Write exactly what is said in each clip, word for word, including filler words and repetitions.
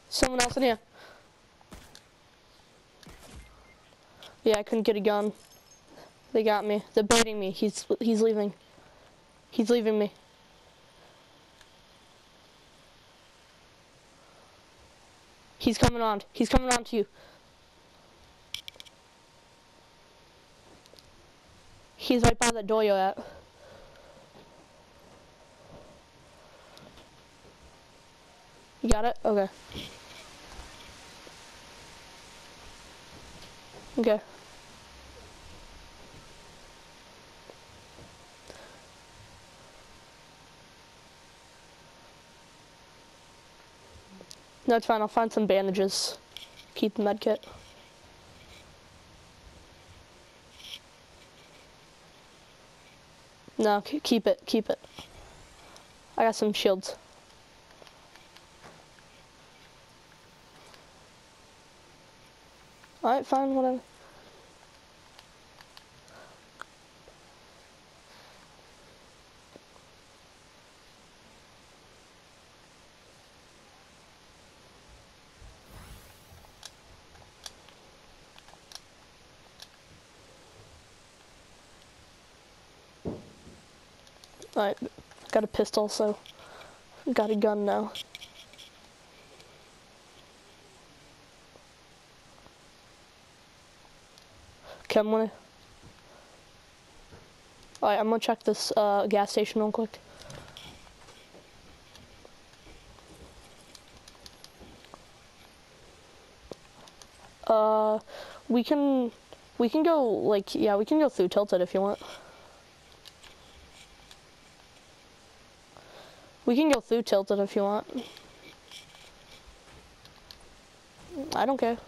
Someone else in here. Yeah, I couldn't get a gun. They got me. They're baiting me. He's he's leaving. He's leaving me. He's coming on. He's coming on to you. He's right by that door you're at. You got it? Okay. Okay. No, it's fine. I'll find some bandages. Keep the med kit. No, keep it. Keep it. I got some shields. Alright, fine, whatever. Alright, got a pistol, so got a gun now. Okay, I'm gonna... Alright, I'm gonna check this uh, gas station real quick. Uh, we can... We can go, like, yeah, we can go through Tilted if you want. We can go through Tilted if you want. I don't care.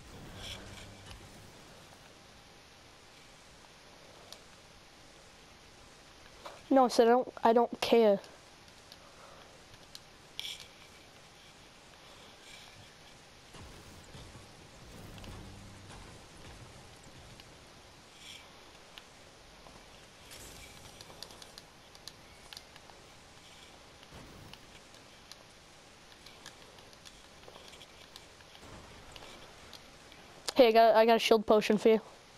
No, I said I don't, I don't care. Hey, I got, I got a shield potion for you.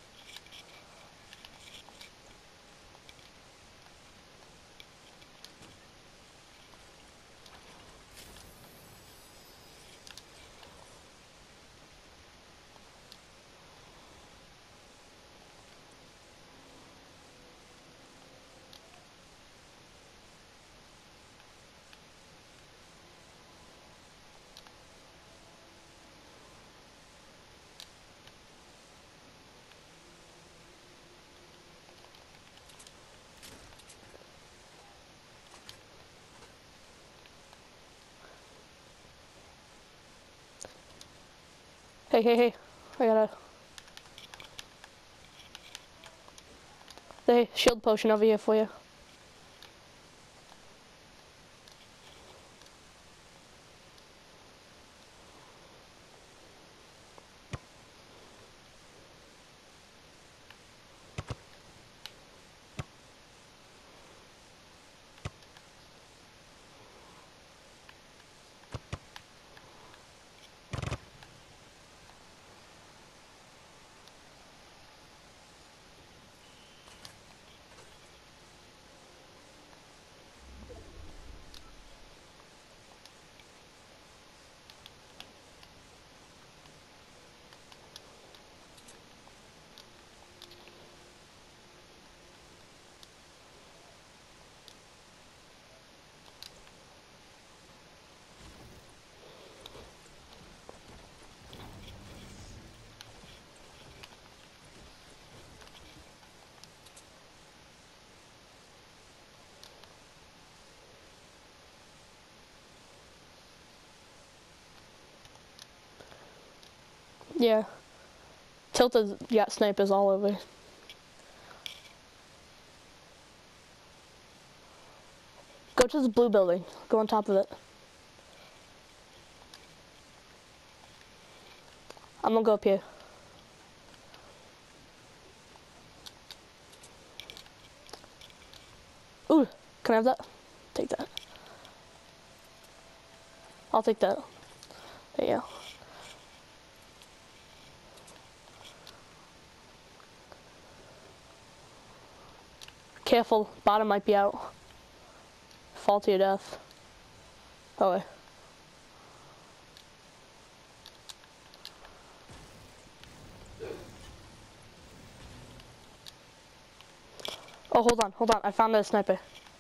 Hey, hey, hey, I got a... Hey, shield potion over here for you. Yeah. Tilted, yeah, snipers all over. Go to the blue building. Go on top of it. I'm gonna go up here. Ooh, can I have that? Take that. I'll take that. There you go. Careful, bottom might be out. Fall to your death. Oh wait. Oh, hold on, hold on. I found a sniper.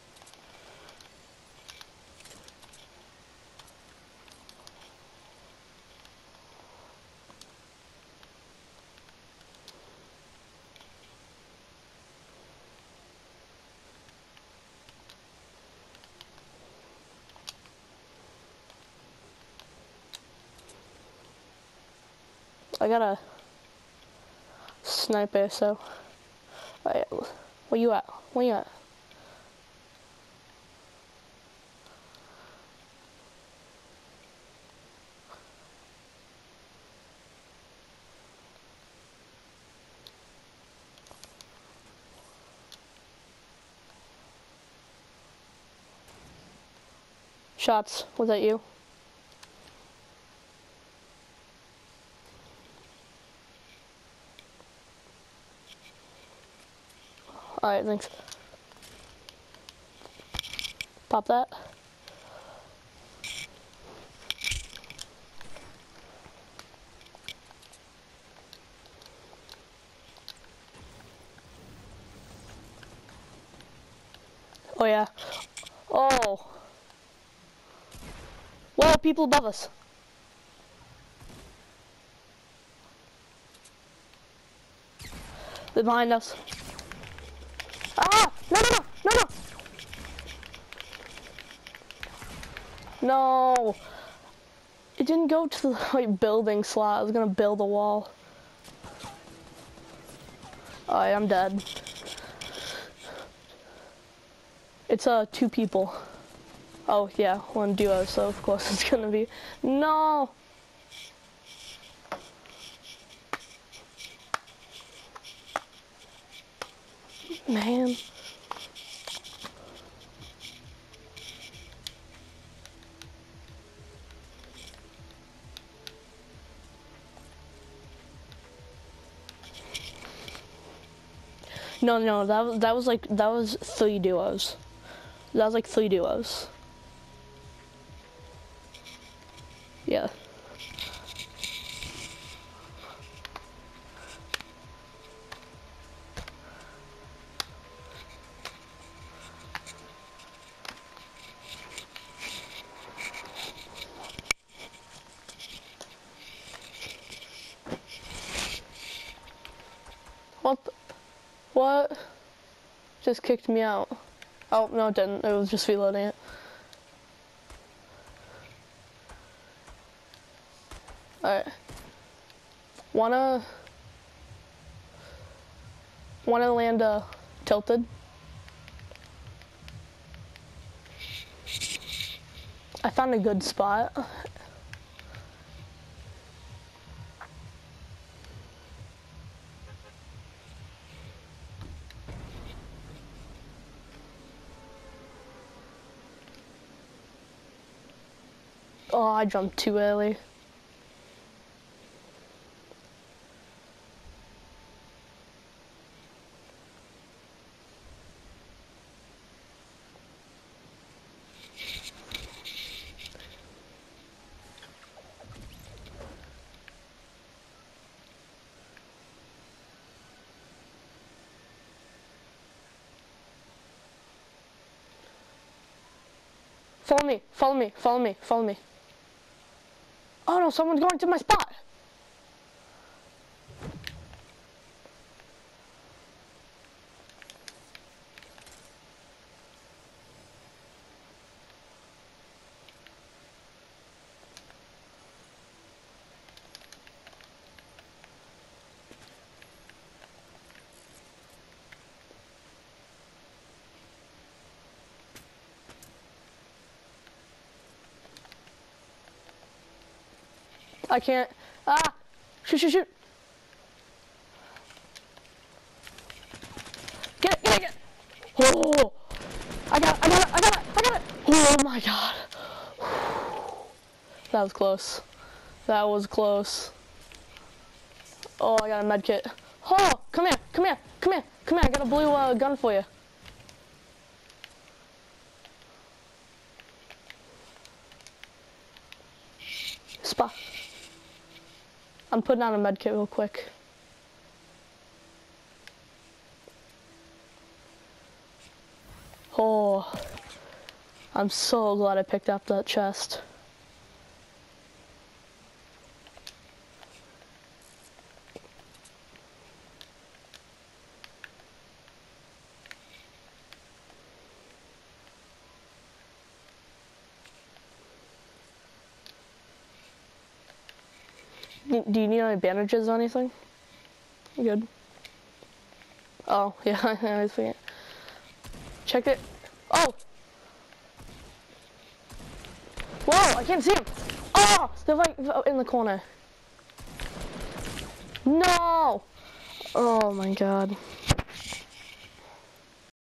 I got a sniper, so. Alright, where you at? Where you at? Shots, was that you? Alright, thanks. Pop that. Oh yeah. Oh. Whoa, people above us. They're behind us. Ah! No, no, no, no, no! No! It didn't go to the right building slot. I was gonna build a wall. Alright, I'm dead. It's uh two people. Oh yeah, one duo, so of course it's gonna be. No! Man. No, no, that was that was like that was three duos. That was like three duos. Yeah. What? The, what? Just kicked me out. Oh, no it didn't. It was just reloading it. Alright. Wanna... Wanna land uh, tilted? I found a good spot. Oh, I jumped too early. Follow me, follow me, follow me, follow me. Oh no, someone's going to my spot. I can't. Ah! Shoot, shoot, shoot! Get it, get it, get it! Oh! I got it, I got it, I got it, I got it! Oh my god. That was close. That was close. Oh, I got a med kit. Oh, come here, come here, come here, come here. I got a blue uh, gun for you. Spot. I'm putting on a med kit real quick. Oh, I'm so glad I picked up that chest. Do you need any bandages or anything? You good? Oh, yeah, I always forget. Check it. Oh! Whoa, I can't see him! Oh! They're like in the corner. No! Oh my god.